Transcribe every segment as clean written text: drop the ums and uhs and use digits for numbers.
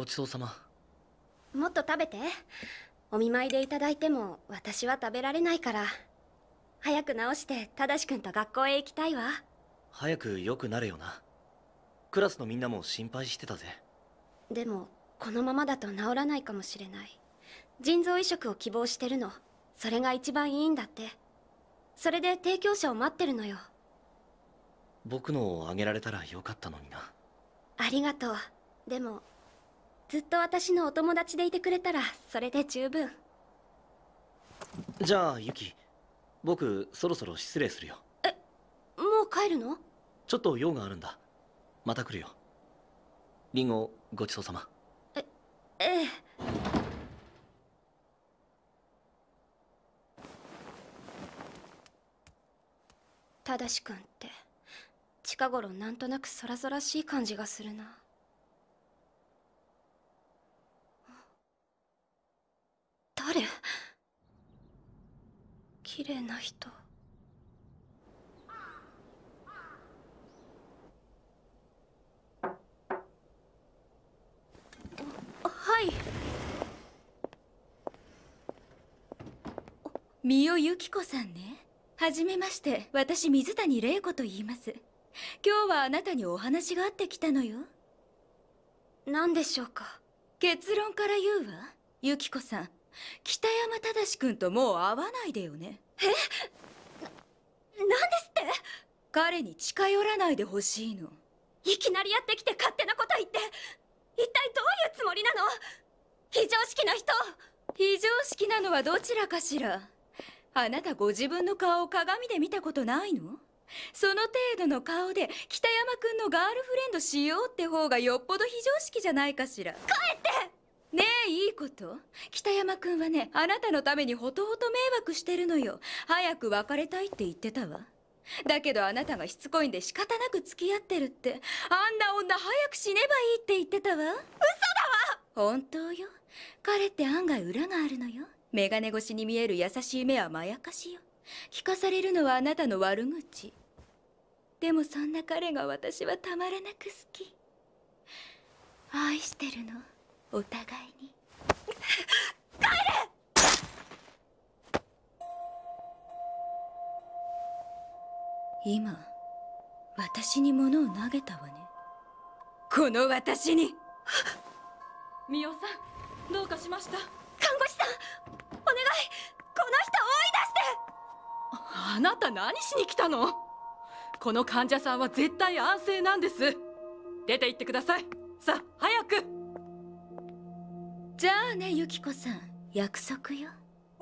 ごちそうさま。 もっと食べて。お見舞いでいただいても私は食べられないから。早く治して正しくんと学校へ行きたいわ。 早く良くなれよな。クラスのみんなも心配してたぜ。 でもこのままだと治らないかもしれない。腎臓移植を希望してるの。それが一番いいんだって。それで提供者を待ってるのよ。 僕のをあげられたらよかったのにな。 ありがとう。でもずっと私のお友達でいてくれたらそれで十分。 じゃあユキ、僕そろそろ失礼するよ。 もう帰るの？ ちょっと用があるんだ。また来るよ。リンゴごちそうさま。 ええ。正しくんって近頃なんとなくそらそらしい感じがするな。誰？綺麗な人。はい。 三尾由紀子さんね。はじめまして、私水谷玲子と言います。今日はあなたにお話があってきたのよ。 何でしょうか？ 結論から言うわ。由紀子さん、北山正君ともう会わないでよね。 何ですって？ 彼に近寄らないでほしいの。 いきなりやってきて勝手なこと言って、一体どういうつもりなの？非常識な人。 非常識なのはどちらかしら。あなたご自分の顔を鏡で見たことないの？その程度の顔で北山君のガールフレンドしようって方がよっぽど非常識じゃないかしら。帰ってねえ。いいこと。北山君はね、あなたのためにほとほと迷惑してるのよ。早く別れたいって言ってたわ。だけどあなたがしつこいんで仕方なく付き合ってるって。あんな女早く死ねばいいって言ってたわ。嘘だわ。本当よ。彼って案外裏があるのよ。眼鏡越しに見える優しい目はまやかしよ。聞かされるのはあなたの悪口。でもそんな彼が私はたまらなく好き。愛してるの、お互いに。帰れ！今私に物を投げたわね。この私に。 ミオさん、どうかしました？ 看護師さん、お願い、この人を追い出して。 あなた何しに来たの？この患者さんは絶対安静なんです。出て行ってください。さあ早く。 じゃあね、由紀子さん、約束よ。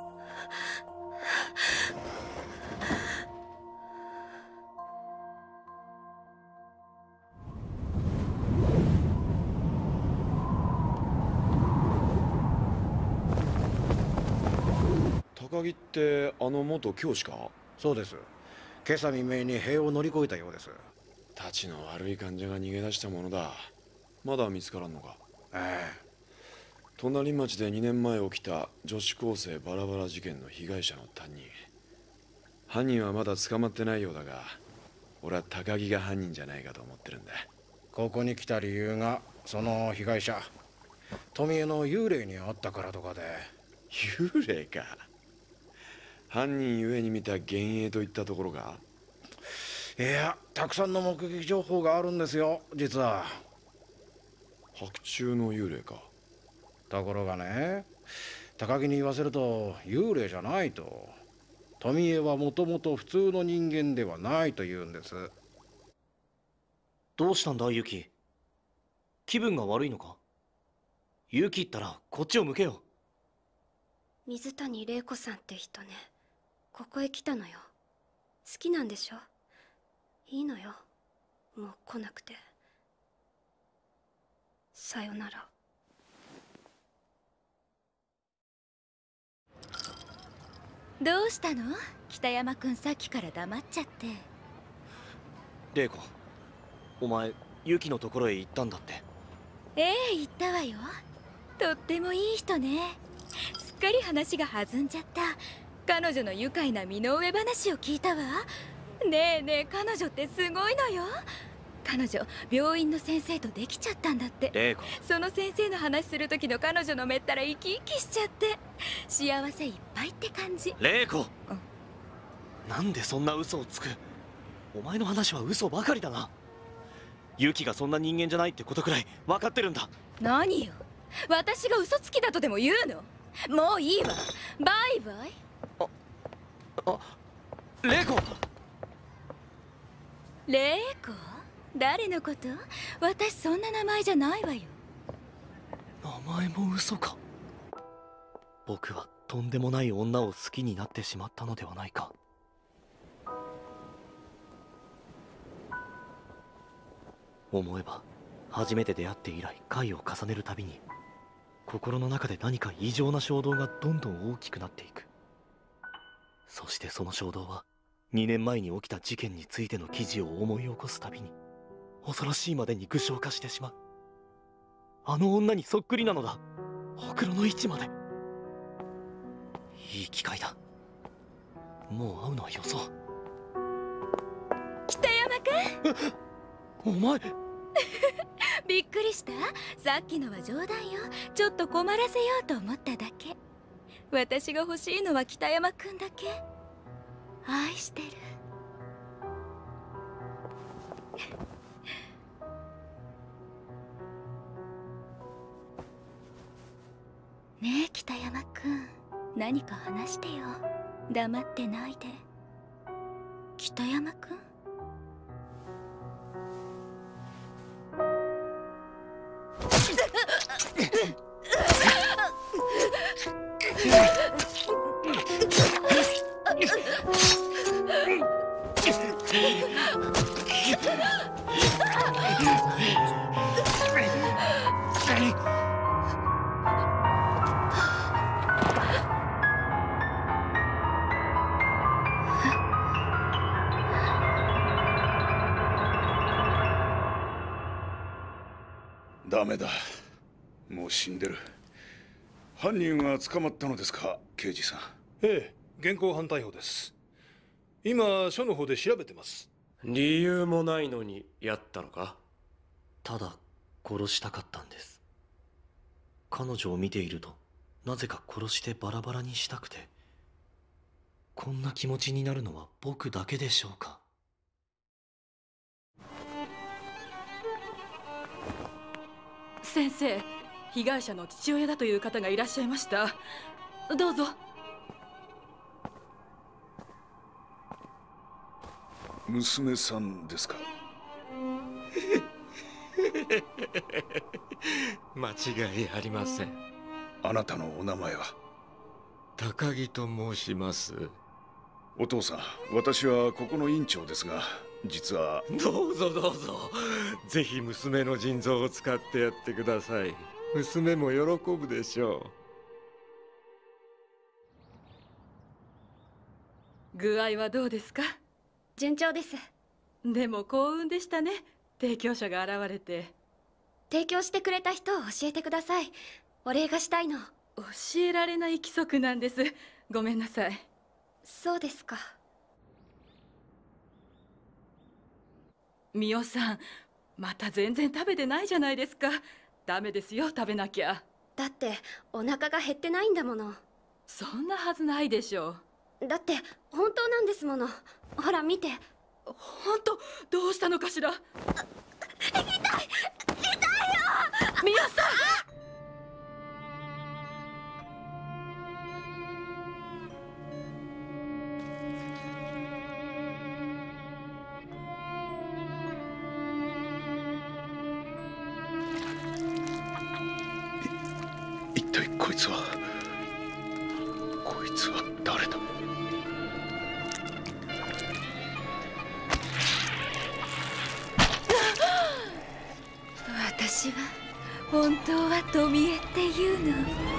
高木ってあの元教師か？ そうです。今朝未明に塀を乗り越えたようです。 たちの悪い患者が逃げ出したものだ。まだ見つからんのか？ ええ。 隣町で2年前起きた女子高生バラバラ事件の被害者の担任。犯人はまだ捕まってないようだが、俺は高木が犯人じゃないかと思ってるんだ。 ここに来た理由がその被害者富江の幽霊に会ったからとかで。 幽霊か？犯人ゆえに見た幻影といったところか？ いや、たくさんの目撃情報があるんですよ、実は。 白昼の幽霊か？ ところがね、高木に言わせると幽霊じゃないと。富江はもともと普通の人間ではないと言うんです。 どうしたんだユキ？気分が悪いのか？ユキったらこっちを向けよ。 水谷玲子さんって人ね。ここへ来たのよ。好きなんでしょ？いいのよ、もう来なくて。さよなら。 どうしたの？北山君さっきから黙っちゃって。 玲子、お前ユキのところへ行ったんだって？ ええ、言ったわよ。とってもいい人ね。すっかり話が弾んじゃった。彼女の愉快な身の上話を聞いたわ。ねえねえ、彼女ってすごいのよ。 彼女病院の先生とできちゃったんだって。 玲子、 その先生の話する時の彼女の目ったら生き生きしちゃって幸せいっぱいって感じ。 玲子、なんでそんな嘘をつく？お前の話は嘘ばかりだな。ユキがそんな人間じゃないってことくらい分かってるんだ。 何よ、私が嘘つきだとでも言うの？もういいわ、バイバイ。 玲子、 玲子？誰のこと？私そんな名前じゃないわよ。 名前も嘘か。僕はとんでもない女を好きになってしまったのではないか。思えば初めて出会って以来回を重ねるたびに心の中で何か異常な衝動がどんどん大きくなっていく。そしてその衝動は2年前に起きた事件についての記事を思い起こすたびに恐ろしいまでに具象化してしまう。あの女にそっくりなのだ。ほくろの位置まで。いい機会だ。もう会うのはよそう。 北山君お前びっくりした？さっきのは冗談よ。ちょっと困らせようと思っただけ。私が欲しいのは北山君だけ。愛してる。ねえ北山君、何か話してよ。黙ってないで。北山君？ ダメだ、もう死んでる。犯人は捕まったのですか、刑事さん？ ええ、現行犯逮捕です。今署の方で調べてます。 理由もないのにやったのか？ ただ殺したかったんです。彼女を見ているとなぜか殺してバラバラにしたくて。こんな気持ちになるのは僕だけでしょうか。 先生、被害者の父親だという方がいらっしゃいました。どうぞ。 娘さんですか？ 間違いありません。 あなたのお名前は？ 高木と申します。 お父さん、私はここの院長ですが、実は。 どうぞどうぞ、ぜひ娘の腎臓を使ってやってください。娘も喜ぶでしょう。具合はどうですか？ 順調です。 でも幸運でしたね、提供者が現れて。 提供してくれた人を教えてください。お礼がしたいの。 教えられない規則なんです。ごめんなさい。 そうですか。 ミオさん、また全然食べてないじゃないですか。ダメですよ、食べなきゃ。 だってお腹が減ってないんだもの。 そんなはずないでしょう。だって本当なんですもの。ほら見て。 本当？どうしたのかしら。痛いよミオさん。 一体こいつは誰だ？ 私は本当は富江っていうの。